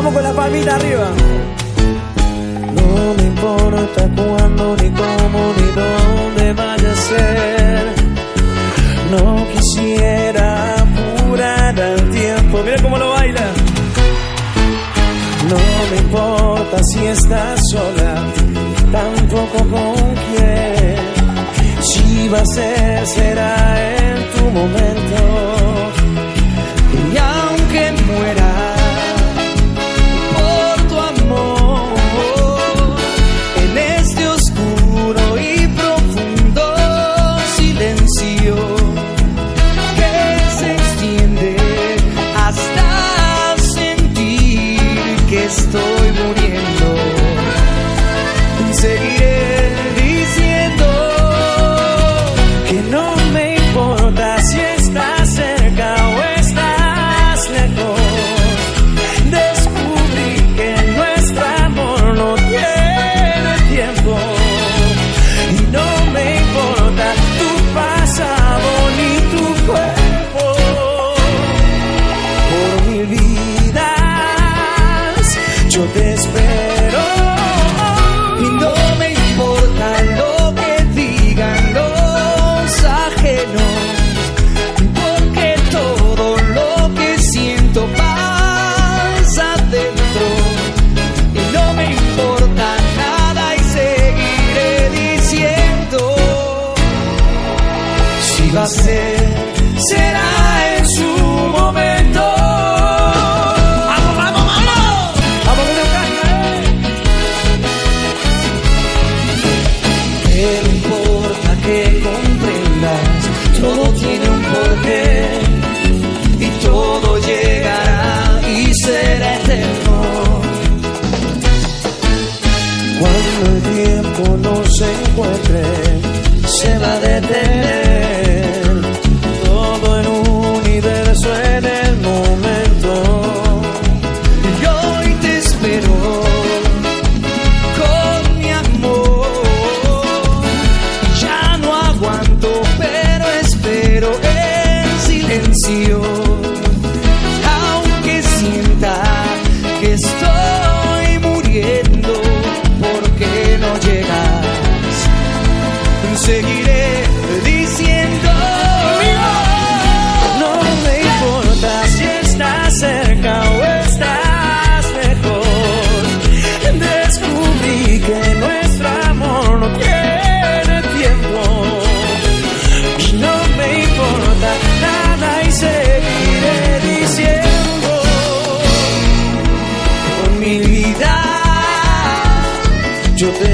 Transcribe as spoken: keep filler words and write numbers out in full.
Vamos con la palmita arriba. No me importa cuándo, ni cómo, ni dónde vaya a ser. No quisiera apurar el tiempo. Mira cómo lo baila. No me importa si estás sola, tampoco con quién. Si va a ser, será en tu momento. Y aunque muera por tu amor, en este oscuro y profundo silencio que se extiende hasta sentir que estoy muriendo, seguiré diciendo que no me importa si estás cerca o estás lejos. Descubrí que nuestro amor no tiene tiempo y no me importa tu pasado ni tu cuerpo. Por mil vidas yo te espero y no me importa lo que digan los ajenos, porque todo lo que siento pasa dentro y no me importa nada y seguiré diciendo, si va a ser, será en su momento. ¡Vamos, vamos, vamos! ¡Vamos con el caño, eh! No importa que comprendas, todo tiene un porqué y todo llegará y será eterno. Cuando el tiempo no se encuentre, se va a detener todo en un universo en el momento. Y hoy te espero con mi amor. Ya no aguanto, pero espero en silencio, aunque sienta que estoy muriendo porque no llegas. Seguiré diciendo, no me importa si estás cerca o estás lejos. Descubrí que nuestro amor no tiene tiempo y no me importa nada y seguiré diciendo, por mi vida yo te